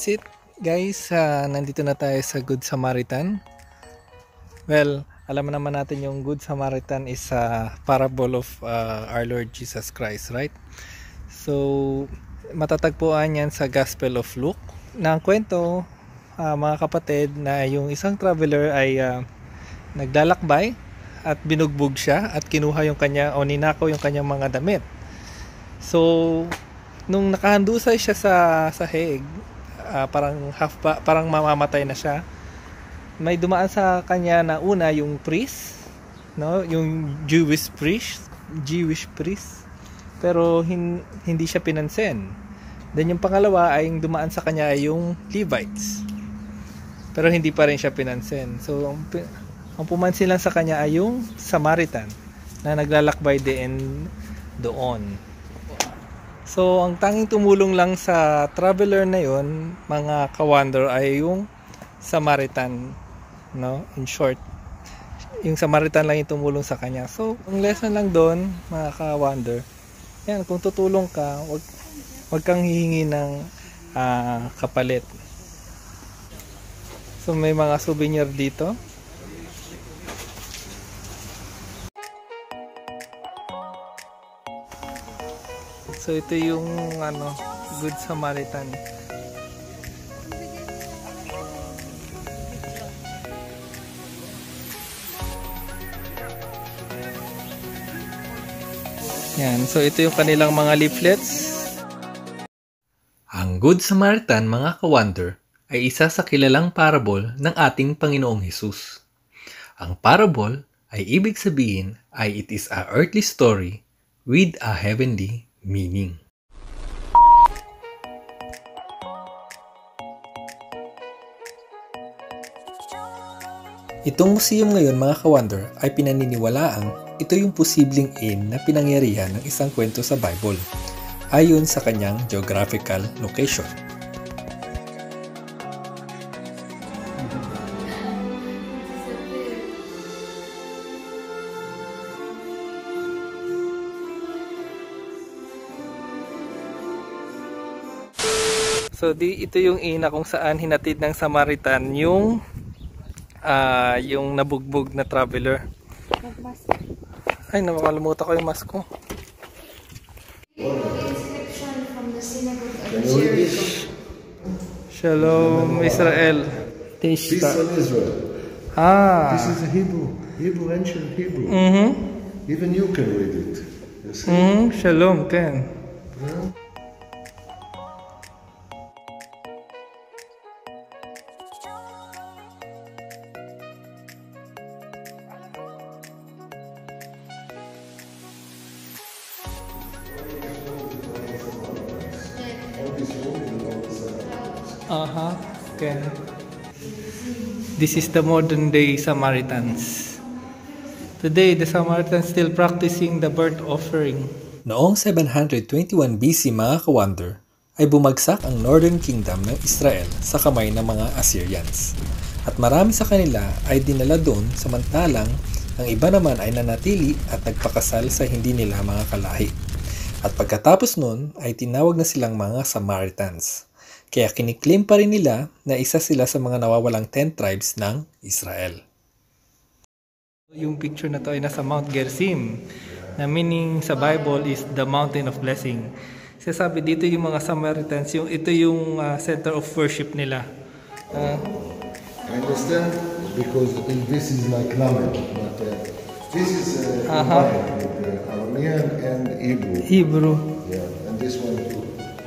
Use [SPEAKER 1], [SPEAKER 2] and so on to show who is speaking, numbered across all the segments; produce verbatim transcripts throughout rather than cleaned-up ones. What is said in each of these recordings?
[SPEAKER 1] that's it guys. Uh, nandito na tayo sa Good Samaritan. Well, alam naman natin yung Good Samaritan is a parable of uh, our Lord Jesus Christ, right? So, matatagpuan yan sa Gospel of Luke. Na ang kwento, uh, mga kapatid, na yung isang traveler ay uh, naglalakbay at binugbog siya at kinuha yung kanya o ninakaw yung kanyang mga damit. So, nung nakahandusay siya sa sahig, uh, parang half pa, parang mamamatay na siya. May dumaan sa kanya na una yung priest, no, yung Jewish priest, Jewish priest. Pero hin, hindi siya pinansin. Then yung pangalawa ay yung dumaan sa kanya ay yung Levites. Pero hindi pa rin siya pinansin. So ang, ang pumansin lang sa kanya ay yung Samaritan na naglalakbay din doon. So, ang tanging tumulong lang sa traveler na yon, mga ka-wander, ay yung Samaritan, no? In short, yung Samaritan lang yung tumulong sa kanya. So, ang lesson lang doon, mga ka-wander, yan, kung tutulong ka, wag, wag kang hihingi ng uh, kapalit. So, may mga souvenir dito. So ito yung ano, Good Samaritan. Yan, so ito yung kanilang mga leaflets.
[SPEAKER 2] Ang Good Samaritan, mga ka-wander, ay isa sa kilalang parable ng ating Panginoong Hesus. Ang parable ay ibig sabihin ay it is a earthly story with a heavenly meaning.
[SPEAKER 1] Itong museum ngayon, mga ka-wander, ay pinaniniwalaang ito yung posibleng inn na pinangyarihan ng isang kwento sa Bible ayon sa kanyang geographical location. So di ito yung ina kung saan hinatid ng Samaritan yung uh, yung nabugbog na traveler. Ay, nakakalimutan ko yung mask ko. Shalom Israel.
[SPEAKER 3] Peace on Israel.
[SPEAKER 1] Ah.
[SPEAKER 3] This is a Hebrew, Hebrew ancient Hebrew.
[SPEAKER 1] Mm-hmm.
[SPEAKER 3] Even you can read it. You see?
[SPEAKER 1] Mm-hmm. Shalom, Ken.
[SPEAKER 3] Yeah.
[SPEAKER 1] Uh-huh. Okay. This is the modern day Samaritans. Today, the Samaritans still practicing the burnt offering.
[SPEAKER 2] Noong seven hundred twenty-one B C, mga ka-wander, ay bumagsak ang Northern Kingdom ng Israel sa kamay ng mga Assyrians. At marami sa kanila ay dinala doon, samantalang ang iba naman ay nanatili at nagpakasal sa hindi nila mga kalahi. At pagkatapos nun ay tinawag na silang mga Samaritans. Kaya kiniklaim pa rin nila na isa sila sa mga nawawalang ten tribes ng Israel.
[SPEAKER 1] Yung picture na to ay nasa Mount Gerizim, na meaning sa Bible is the mountain of blessing. Sasabi dito yung mga Samaritans, yung, ito yung uh, center of worship nila. Uh,
[SPEAKER 3] I understand because this is like Lamed, but uh, this is uh,
[SPEAKER 1] uh-huh.
[SPEAKER 3] with uh, Aramean and Hebrew.
[SPEAKER 1] Hebrew.
[SPEAKER 3] Yeah, and this one too.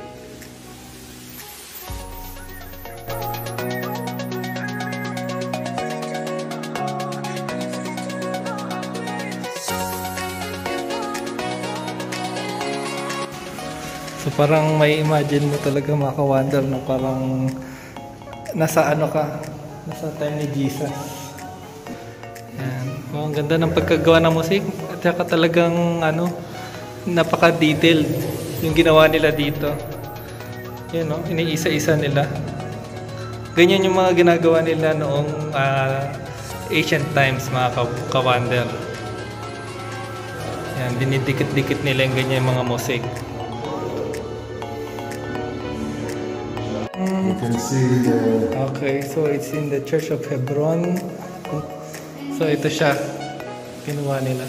[SPEAKER 1] So parang may imagine mo talaga maka-wonder na parang nasa ano ka, nasa time ni Jesus. Yan. Oh, ang ganda ng pagkagawa ng musik at saka talagang ano, napaka-detailed yung ginawa nila dito. Yan, no? Iniisa-isa nila. Ganyan yung mga ginagawa nila noong uh, ancient times, mga ka-wander. Yan, dinidikit-dikit nila yung ganyan mga musik.
[SPEAKER 3] can see the...
[SPEAKER 1] Okay, so it's in the Church of Hebron. So ito siya. Kinuha nila.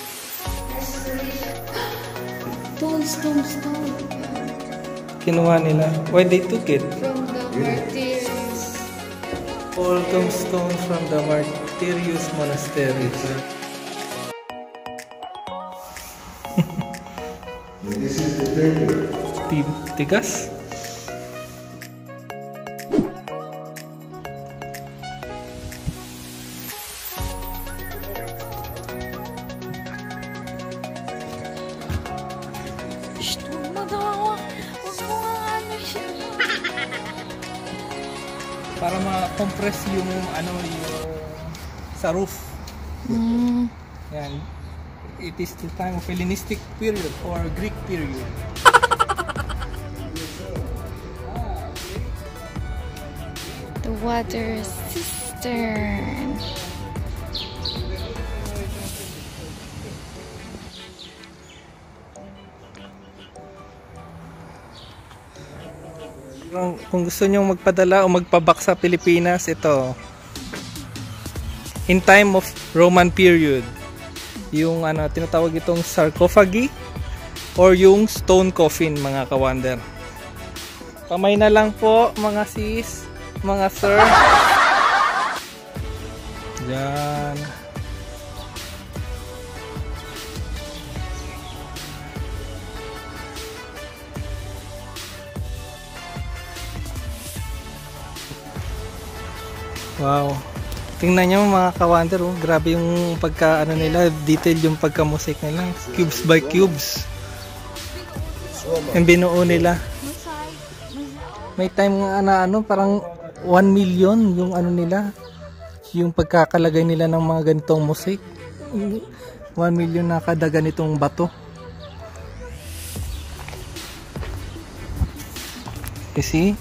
[SPEAKER 4] Stone, stone, stone.
[SPEAKER 1] Kinuha nila. Why they took it?
[SPEAKER 4] From the martyrs.
[SPEAKER 1] All tombstones from the Martyrius Monastery.
[SPEAKER 3] This is the paper.
[SPEAKER 1] Tigas?
[SPEAKER 4] Shh, huwag mo daw. Huwag mo nga ano siya.
[SPEAKER 1] Para ma-compress yung ano yung sa roof.
[SPEAKER 4] Mm.
[SPEAKER 1] Yan. It is the time of Hellenistic period or Greek period.
[SPEAKER 4] The water cistern.
[SPEAKER 1] Kung, kung gusto nyo magpadala o magpabak sa Pilipinas, ito. In time of Roman period. Yung ano, tinatawag itong sarcophagi or yung stone coffin, mga kawander. Kamay na lang po, mga sis, mga sir. Yan. Wow. Tingnan nyo mga kawander, oh. Grabe yung pagka ano nila, detail yung pagka-musik nila. Cubes by cubes. Yung binuo nila. May time nga na ano, parang one million yung ano nila. Yung pagkakalagay nila ng mga ganitong musik. one million na kada ganitong bato. You see?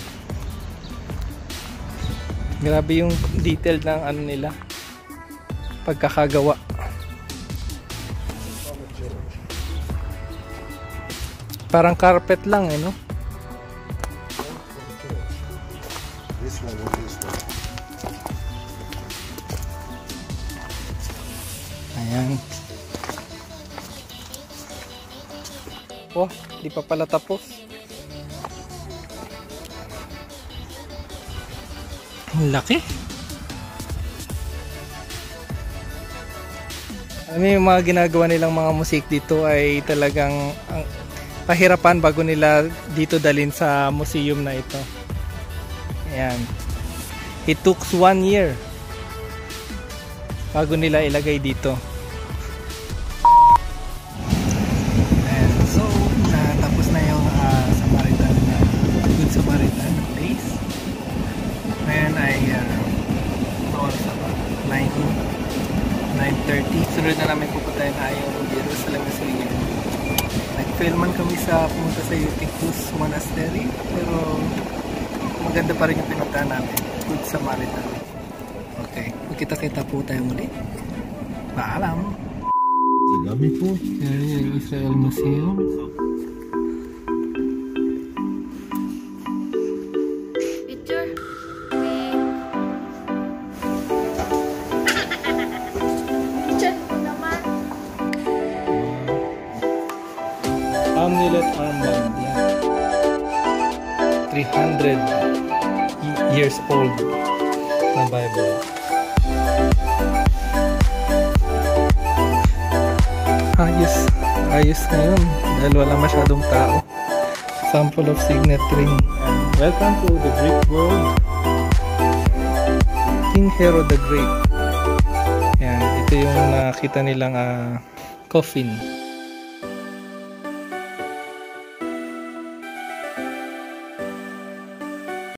[SPEAKER 1] Grabe yung detail ng ano nila, pagkakagawa. Parang carpet lang eh, no?
[SPEAKER 3] This one and this one.
[SPEAKER 1] Ayan. Oh, di pa pala tapos. Ang laki. Alam mo yung mga ginagawa nilang mga musik dito ay talagang ang pahirapan bago nila dito dalhin sa museum na ito. Ayan. It took one year bago nila ilagay dito. And so, natapos na yung uh, Samaritan, uh, Good Samaritan place. Ngayon ay uh, nine thirty. Sunod na namin pupuntahin na yung Jerusalem Museum. Nag-fail man kami sa pumunta sa Eutychus Monastery, pero maganda pa rin yung pinuntahan namin. Good Samaritan. Okay, magkita-kita po tayo muli. Paalam!
[SPEAKER 3] Dami po.
[SPEAKER 1] Yan yung Israel Museum.
[SPEAKER 4] Picture. Picture naman.
[SPEAKER 1] Amulet armband. Yan. three hundred years old na Bible. Ayos. Ayos ngayon dahil wala masyadong tao. Sample of signet ring. Welcome to the Greek world. King Herod the Great. Yan, ito yung nakita nilang uh, coffin.